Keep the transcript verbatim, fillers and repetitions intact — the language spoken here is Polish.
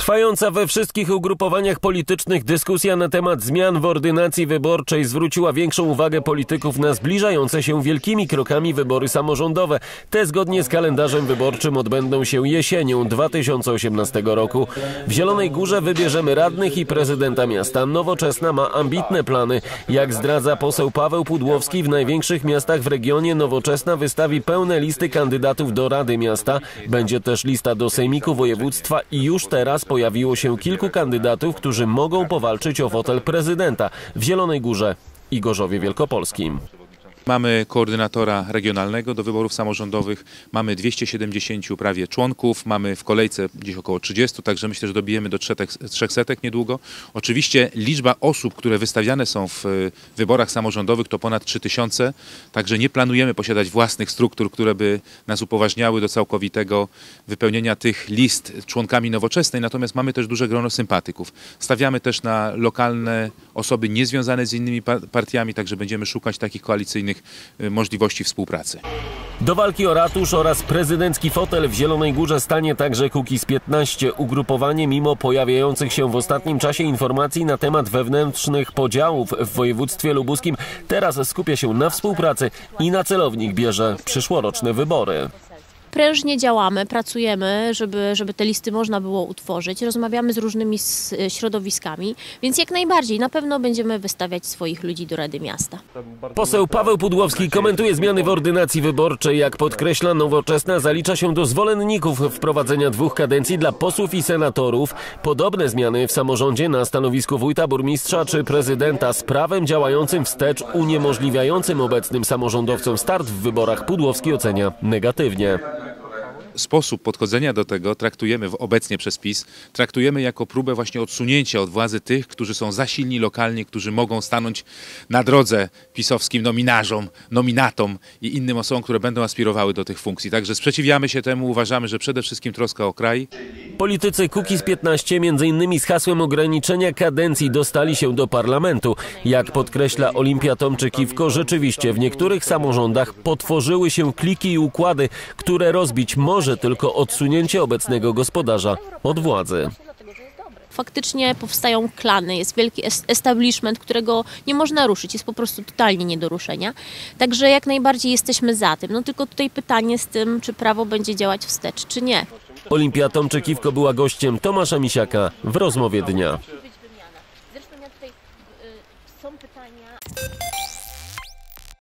Trwająca we wszystkich ugrupowaniach politycznych dyskusja na temat zmian w ordynacji wyborczej zwróciła większą uwagę polityków na zbliżające się wielkimi krokami wybory samorządowe. Te zgodnie z kalendarzem wyborczym odbędą się jesienią dwa tysiące osiemnastego roku. W Zielonej Górze wybierzemy radnych i prezydenta miasta. Nowoczesna ma ambitne plany. Jak zdradza poseł Paweł Pudłowski, w największych miastach w regionie Nowoczesna wystawi pełne listy kandydatów do Rady Miasta. Będzie też lista do Sejmiku Województwa i już teraz pojawiło się kilku kandydatów, którzy mogą powalczyć o fotel prezydenta w Zielonej Górze i Gorzowie Wielkopolskim. Mamy koordynatora regionalnego do wyborów samorządowych, mamy dwieście siedemdziesiąt prawie członków, mamy w kolejce gdzieś około trzydziestu, także myślę, że dobijemy do trzech setek niedługo. Oczywiście liczba osób, które wystawiane są w wyborach samorządowych to ponad trzy tysiące, także nie planujemy posiadać własnych struktur, które by nas upoważniały do całkowitego wypełnienia tych list członkami Nowoczesnej, natomiast mamy też duże grono sympatyków. Stawiamy też na lokalne osoby niezwiązane z innymi partiami, także będziemy szukać takich koalicyjnych możliwości współpracy. Do walki o ratusz oraz prezydencki fotel w Zielonej Górze stanie także Kukiz piętnaście. Ugrupowanie, mimo pojawiających się w ostatnim czasie informacji na temat wewnętrznych podziałów w województwie lubuskim, teraz skupia się na współpracy i na celownik bierze przyszłoroczne wybory. Prężnie działamy, pracujemy, żeby, żeby te listy można było utworzyć. Rozmawiamy z różnymi środowiskami, więc jak najbardziej na pewno będziemy wystawiać swoich ludzi do Rady Miasta. Poseł Paweł Pudłowski komentuje zmiany w ordynacji wyborczej. Jak podkreśla, Nowoczesna zalicza się do zwolenników wprowadzenia dwóch kadencji dla posłów i senatorów. Podobne zmiany w samorządzie na stanowisku wójta, burmistrza czy prezydenta z prawem działającym wstecz, uniemożliwiającym obecnym samorządowcom start w wyborach, Pudłowski ocenia negatywnie. Sposób podchodzenia do tego traktujemy obecnie przez PiS, traktujemy jako próbę właśnie odsunięcia od władzy tych, którzy są za silni lokalnie, którzy mogą stanąć na drodze pisowskim nominarzom, nominatom i innym osobom, które będą aspirowały do tych funkcji. Także sprzeciwiamy się temu, uważamy, że przede wszystkim troska o kraj. Politycy Kukiz piętnaście między innymi z hasłem ograniczenia kadencji dostali się do parlamentu. Jak podkreśla Olimpia Tomczyk-Iwko, rzeczywiście w niektórych samorządach potworzyły się kliki i układy, które rozbić może tylko odsunięcie obecnego gospodarza od władzy. Faktycznie powstają klany, jest wielki establishment, którego nie można ruszyć, jest po prostu totalnie nie do ruszenia. Także jak najbardziej jesteśmy za tym. No tylko tutaj pytanie z tym, czy prawo będzie działać wstecz, czy nie. Olimpia Tomczyk-Iwko była gościem Tomasza Misiaka w rozmowie dnia.